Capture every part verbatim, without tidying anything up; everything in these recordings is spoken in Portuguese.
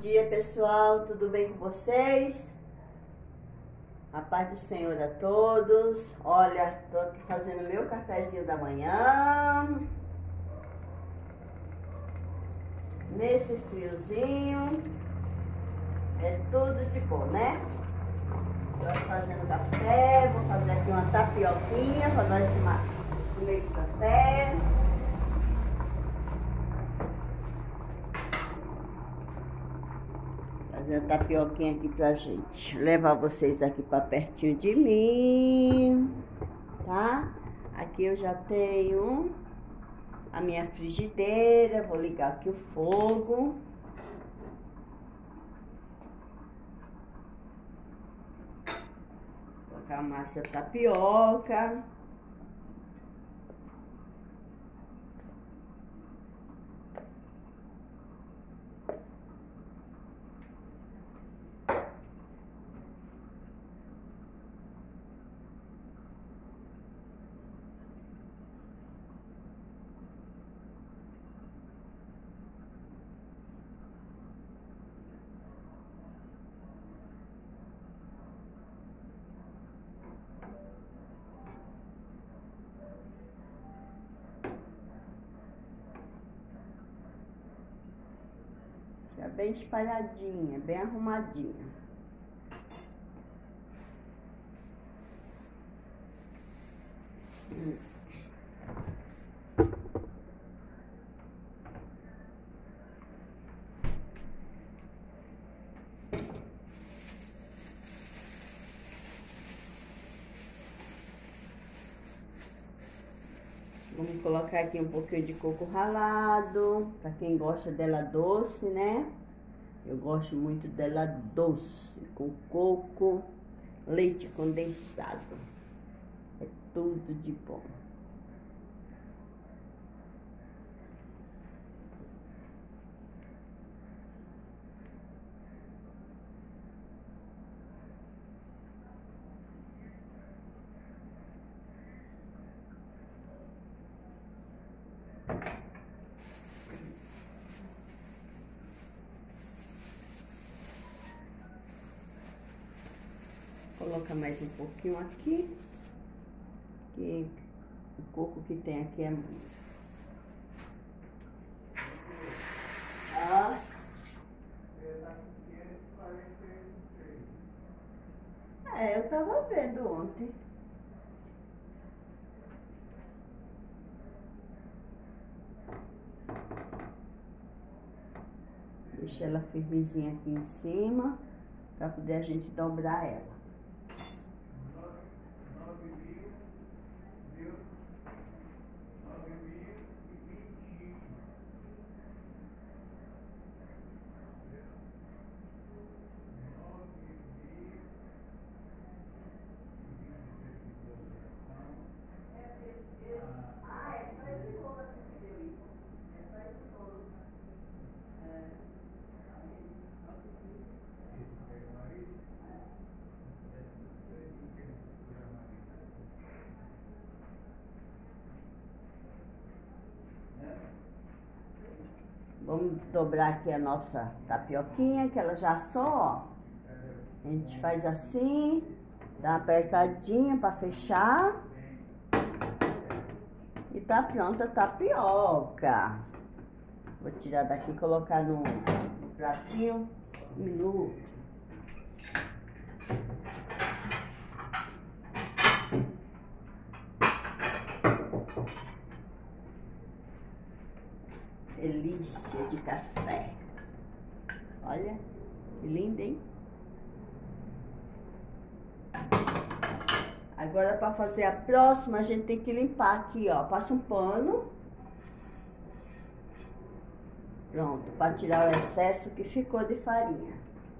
dia, pessoal, tudo bem com vocês? A paz do Senhor a todos. Olha, tô aqui fazendo meu cafezinho da manhã. Nesse friozinho, é tudo de bom, né? Tô fazendo café, vou fazer aqui uma tapioquinha para nós comer com café. Fazendo tapioquinha aqui pra gente levar vocês aqui pra pertinho de mim, tá? Aqui eu já tenho a minha frigideira, vou ligar aqui o fogo. Colocar a massa tapioca. Já bem espalhadinha, bem arrumadinha. Vamos colocar aqui um pouquinho de coco ralado, para quem gosta dela doce, né? Eu gosto muito dela doce, com coco, leite condensado. É tudo de bom. Coloca mais um pouquinho aqui, que o coco que tem aqui é muito. Ah. É, eu tava vendo ontem. Deixa ela firmezinha aqui em cima, para poder a gente dobrar ela. Vamos dobrar aqui a nossa tapioquinha, que ela já assou, ó. A gente faz assim, dá uma apertadinha para fechar. E tá pronta a tapioca. Vou tirar daqui e colocar no, no pratinho. Um minuto. Delícia de café. Olha, que linda, hein? Agora, para fazer a próxima, a gente tem que limpar aqui, ó. Passa um pano. Pronto, para tirar o excesso que ficou de farinha.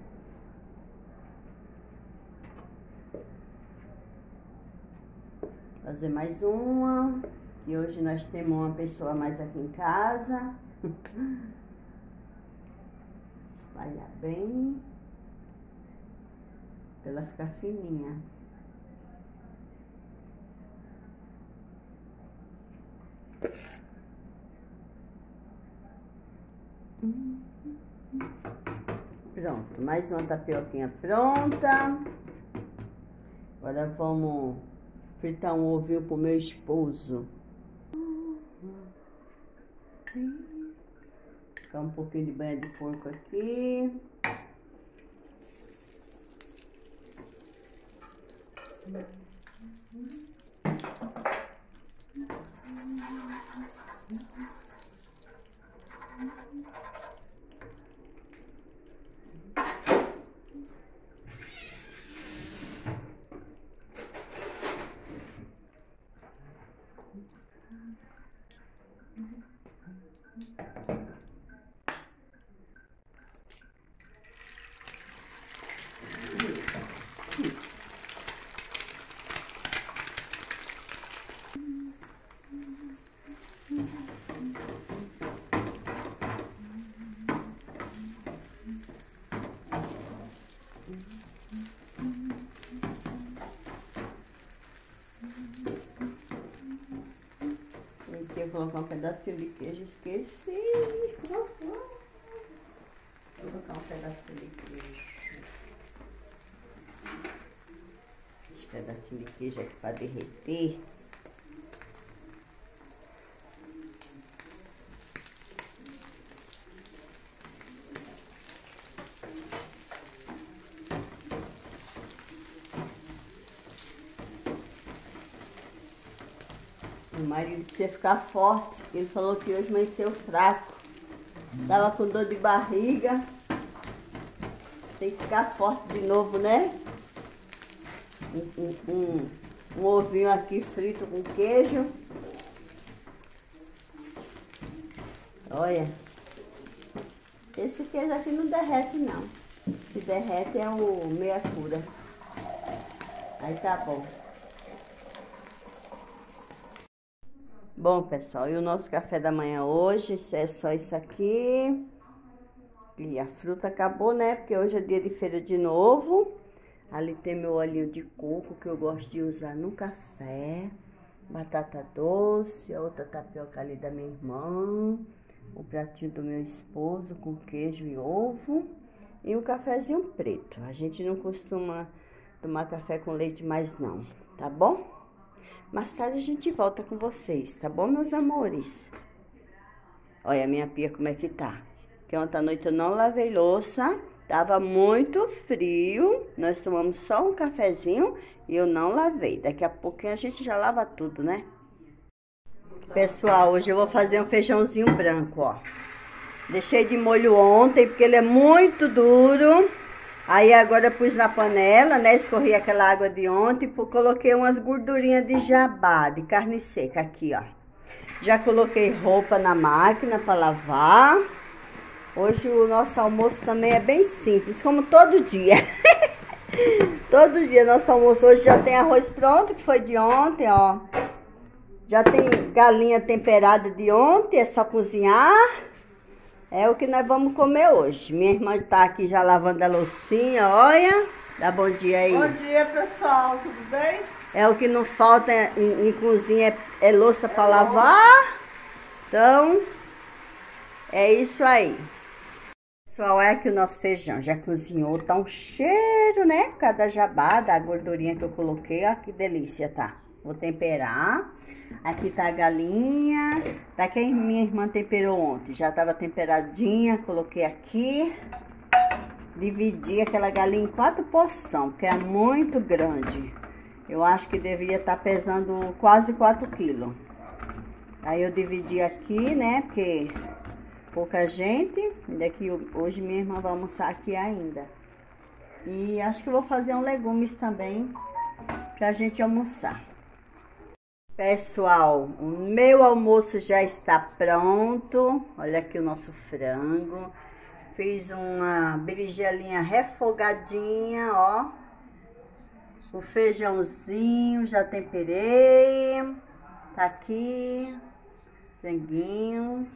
Fazer mais uma. E hoje nós temos uma pessoa mais aqui em casa. Espalhar bem. Pra ela ficar fininha. Hum, hum, hum. Pronto, mais uma tapioquinha pronta. Agora vamos fritar um ovinho pro meu esposo. Ficar um pouquinho de banha de porco aqui. Eu vou colocar um pedacinho de queijo, esqueci. Vou colocar um pedacinho de queijo. Esse pedacinho de queijo aqui para derreter. O marido precisa ficar forte, porque ele falou que hoje amanheceu fraco. Tava com dor de barriga. Tem que ficar forte de novo, né? Um, um, um, um ovinho aqui frito com queijo. Olha. Esse queijo aqui não derrete, não. Se derrete é o meia cura. Aí tá bom. Bom, pessoal, e o nosso café da manhã hoje é só isso aqui. E a fruta acabou, né? Porque hoje é dia de feira de novo. Ali tem meu olhinho de coco que eu gosto de usar no café. Batata doce, a outra tapioca ali da minha irmã. O pratinho do meu esposo com queijo e ovo. E um cafezinho preto. A gente não costuma tomar café com leite mais não, tá bom? Mais tarde a gente volta com vocês, tá bom, meus amores? Olha a minha pia como é que tá. Porque ontem à noite eu não lavei louça, tava muito frio. Nós tomamos só um cafezinho e eu não lavei. Daqui a pouquinho a gente já lava tudo, né? Pessoal, hoje eu vou fazer um feijãozinho branco, ó. Deixei de molho ontem porque ele é muito duro. Aí agora eu pus na panela, né, escorri aquela água de ontem, coloquei umas gordurinhas de jabá, de carne seca aqui, ó. Já coloquei roupa na máquina para lavar. Hoje o nosso almoço também é bem simples, como todo dia. Todo dia nosso almoço hoje já tem arroz pronto, que foi de ontem, ó. Já tem galinha temperada de ontem, é só cozinhar. É o que nós vamos comer hoje. Minha irmã tá aqui já lavando a loucinha, olha. Dá bom dia aí. Bom dia, pessoal. Tudo bem? É o que não falta em, em cozinha, é, é louça para lavar. Então, é isso aí. Pessoal, é aqui o nosso feijão. Já cozinhou, tá um cheiro, né? Por causa da jabá, da gordurinha que eu coloquei. Olha que delícia, tá? Vou temperar. Aqui tá a galinha. Daqui a minha irmã temperou ontem. Já tava temperadinha. Coloquei aqui. Dividi aquela galinha em quatro porções, que é muito grande. Eu acho que deveria estar pesando quase quatro quilos. Aí eu dividi aqui, né? Porque pouca gente. E daqui hoje minha irmã vai almoçar aqui ainda. E acho que eu vou fazer um legumes também pra gente almoçar. Pessoal, o meu almoço já está pronto. Olha aqui o nosso frango. Fiz uma berinjelinha refogadinha, ó. O feijãozinho já temperei. Tá aqui. Franguinho.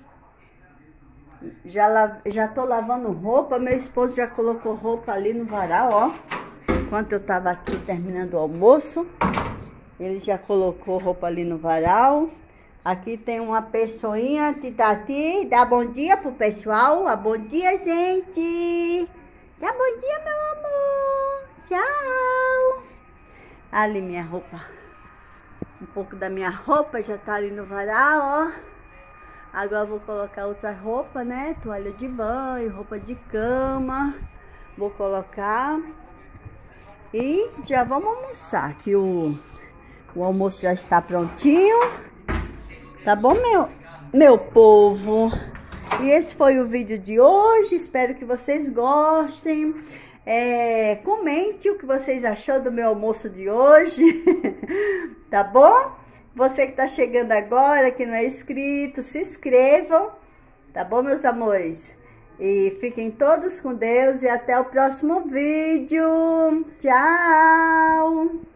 Já, la... já tô lavando roupa. Meu esposo já colocou roupa ali no varal, ó. Enquanto eu tava aqui terminando o almoço. Ele já colocou roupa ali no varal. Aqui tem uma pessoinha que tá aqui. Dá bom dia pro pessoal. Ah, bom dia, gente. Tchau, bom dia, meu amor. Tchau. Ali minha roupa. Um pouco da minha roupa já tá ali no varal, ó. Agora eu vou colocar outra roupa, né? Toalha de banho, roupa de cama. Vou colocar. E já vamos almoçar, que o, o almoço já está prontinho. Tá bom, meu, meu povo? E esse foi o vídeo de hoje. Espero que vocês gostem. É, comente o que vocês achou do meu almoço de hoje. Tá bom? Você que tá chegando agora, que não é inscrito, se inscrevam. Tá bom, meus amores? E fiquem todos com Deus e até o próximo vídeo. Tchau!